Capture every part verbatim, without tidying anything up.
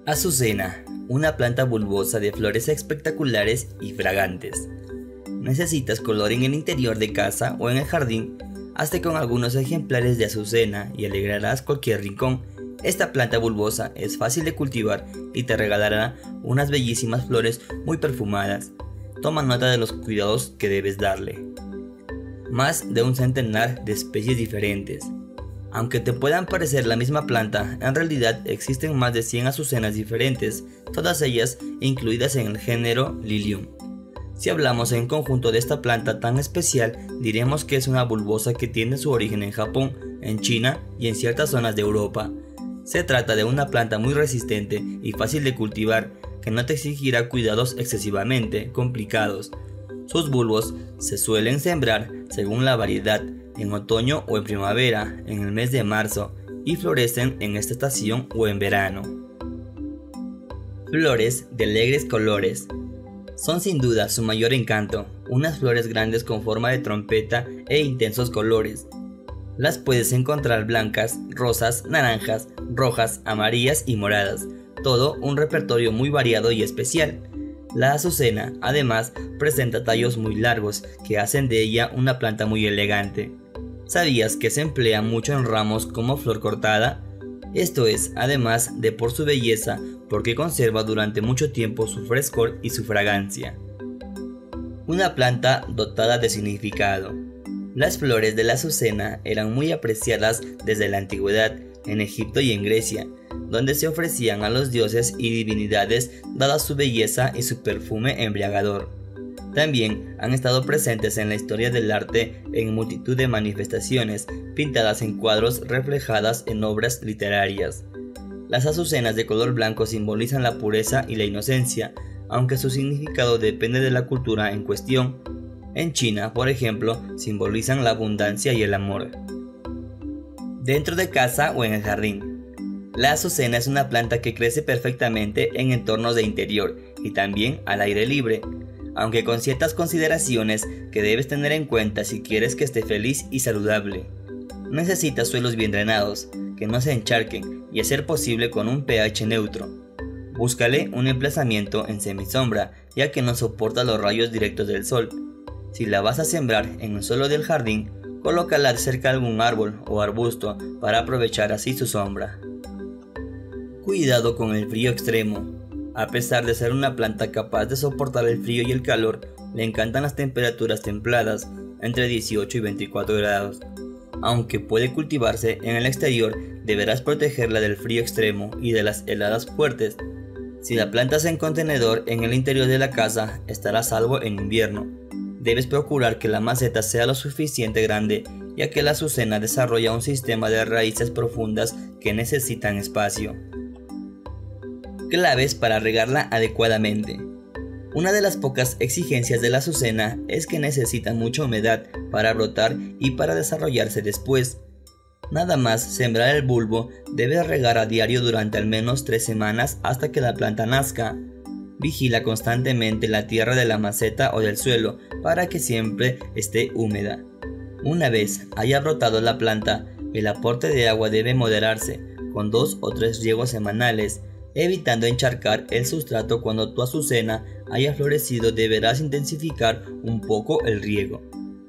Azucena, una planta bulbosa de flores espectaculares y fragantes. Necesitas color en el interior de casa o en el jardín. Hazte con algunos ejemplares de azucena y alegrarás cualquier rincón. Esta planta bulbosa es fácil de cultivar y te regalará unas bellísimas flores muy perfumadas. Toma nota de los cuidados que debes darle. Más de un centenar de especies diferentes. Aunque te puedan parecer la misma planta, en realidad existen más de cien azucenas diferentes, todas ellas incluidas en el género Lilium. Si hablamos en conjunto de esta planta tan especial, diremos que es una bulbosa que tiene su origen en Japón, en China y en ciertas zonas de Europa. Se trata de una planta muy resistente y fácil de cultivar, que no te exigirá cuidados excesivamente complicados. Sus bulbos se suelen sembrar según la variedad, en otoño o en primavera, en el mes de marzo, y florecen en esta estación o en verano. Flores de alegres colores. Son sin duda su mayor encanto, unas flores grandes con forma de trompeta e intensos colores. Las puedes encontrar blancas, rosas, naranjas, rojas, amarillas y moradas, todo un repertorio muy variado y especial. La azucena, además, presenta tallos muy largos que hacen de ella una planta muy elegante. ¿Sabías que se emplea mucho en ramos como flor cortada? Esto es, además de por su belleza, porque conserva durante mucho tiempo su frescor y su fragancia. Una planta dotada de significado. Las flores de la azucena eran muy apreciadas desde la antigüedad en Egipto y en Grecia, donde se ofrecían a los dioses y divinidades dada su belleza y su perfume embriagador. También han estado presentes en la historia del arte en multitud de manifestaciones, pintadas en cuadros, reflejadas en obras literarias. Las azucenas de color blanco simbolizan la pureza y la inocencia, aunque su significado depende de la cultura en cuestión. En China, por ejemplo, simbolizan la abundancia y el amor. Dentro de casa o en el jardín. La azucena es una planta que crece perfectamente en entornos de interior y también al aire libre, aunque con ciertas consideraciones que debes tener en cuenta si quieres que esté feliz y saludable. Necesita suelos bien drenados, que no se encharquen y a ser posible con un pH neutro. Búscale un emplazamiento en semisombra, ya que no soporta los rayos directos del sol. Si la vas a sembrar en el suelo del jardín, colócala cerca de algún árbol o arbusto para aprovechar así su sombra. Cuidado con el frío extremo. A pesar de ser una planta capaz de soportar el frío y el calor, le encantan las temperaturas templadas, entre dieciocho y veinticuatro grados. Aunque puede cultivarse en el exterior, deberás protegerla del frío extremo y de las heladas fuertes. Si la plantas en contenedor en el interior de la casa, estará a salvo en invierno. Debes procurar que la maceta sea lo suficiente grande, ya que la azucena desarrolla un sistema de raíces profundas que necesitan espacio. Claves para regarla adecuadamente. Una de las pocas exigencias de la azucena es que necesita mucha humedad para brotar y para desarrollarse después. Nada más sembrar el bulbo, debes regar a diario durante al menos tres semanas hasta que la planta nazca. Vigila constantemente la tierra de la maceta o del suelo para que siempre esté húmeda. Una vez haya brotado la planta, el aporte de agua debe moderarse, con dos o tres riegos semanales, evitando encharcar el sustrato. Cuando tu azucena haya florecido, deberás intensificar un poco el riego.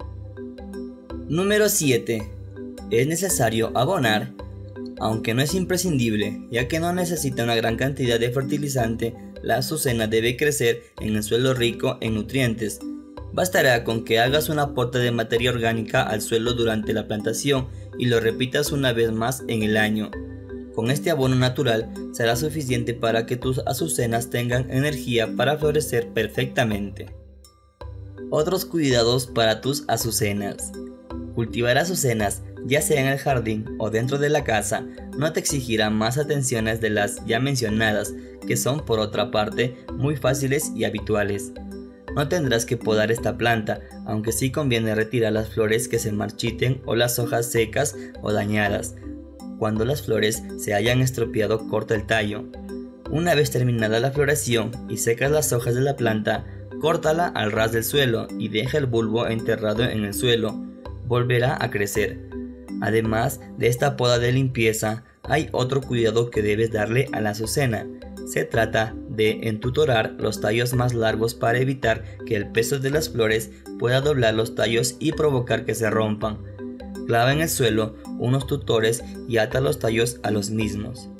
Número siete. Es necesario abonar, aunque no es imprescindible, ya que no necesita una gran cantidad de fertilizante. La azucena debe crecer en el suelo rico en nutrientes. Bastará con que hagas un aporte de materia orgánica al suelo durante la plantación y lo repitas una vez más en el año. Con este abono natural será suficiente para que tus azucenas tengan energía para florecer perfectamente. Otros cuidados para tus azucenas. Cultivar azucenas, ya sea en el jardín o dentro de la casa, no te exigirá más atenciones de las ya mencionadas, que son por otra parte muy fáciles y habituales. No tendrás que podar esta planta, aunque sí conviene retirar las flores que se marchiten o las hojas secas o dañadas. Cuando las flores se hayan estropeado, corta el tallo. Una vez terminada la floración y secas las hojas de la planta, córtala al ras del suelo y deja el bulbo enterrado en el suelo. Volverá a crecer. Además de esta poda de limpieza, hay otro cuidado que debes darle a la azucena, Se trata de entutorar los tallos más largos para evitar que el peso de las flores pueda doblar los tallos y provocar que se rompan. Clava en el suelo unos tutores y ata los tallos a los mismos.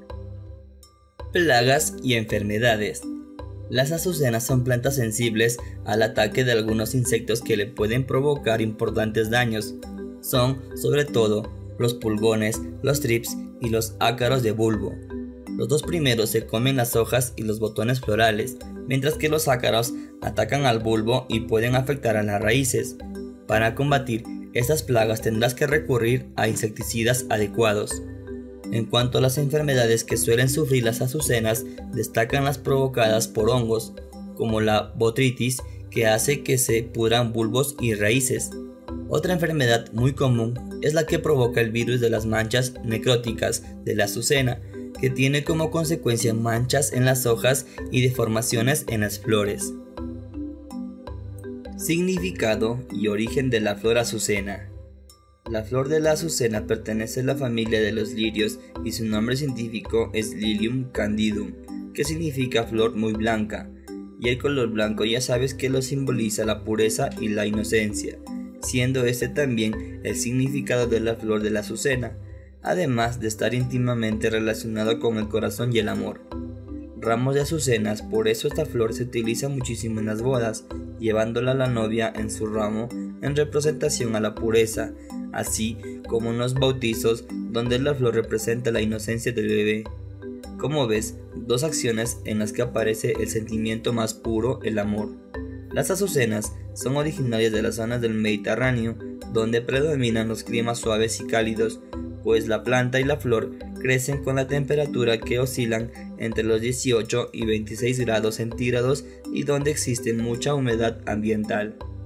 Plagas y enfermedades. Las azucenas son plantas sensibles al ataque de algunos insectos que le pueden provocar importantes daños. Son, sobre todo, los pulgones, los thrips y los ácaros de bulbo. Los dos primeros se comen las hojas y los botones florales, mientras que los ácaros atacan al bulbo y pueden afectar a las raíces. Para combatir estas plagas tendrás que recurrir a insecticidas adecuados. En cuanto a las enfermedades que suelen sufrir las azucenas, destacan las provocadas por hongos, como la botrytis, que hace que se pudran bulbos y raíces. Otra enfermedad muy común es la que provoca el virus de las manchas necróticas de la azucena, que tiene como consecuencia manchas en las hojas y deformaciones en las flores. Significado y origen de la flor azucena. La flor de la azucena pertenece a la familia de los lirios y su nombre científico es Lilium candidum, que significa flor muy blanca, y el color blanco ya sabes que lo simboliza la pureza y la inocencia, siendo este también el significado de la flor de la azucena, además de estar íntimamente relacionado con el corazón y el amor. Ramos de azucenas, por eso esta flor se utiliza muchísimo en las bodas, llevándola a la novia en su ramo en representación a la pureza, así como en los bautizos donde la flor representa la inocencia del bebé. Como ves, dos acciones en las que aparece el sentimiento más puro, el amor. Las azucenas son originarias de las zonas del Mediterráneo, donde predominan los climas suaves y cálidos, pues la planta y la flor crecen con la temperatura que oscilan entre los dieciocho y veintiséis grados centígrados y donde existe mucha humedad ambiental.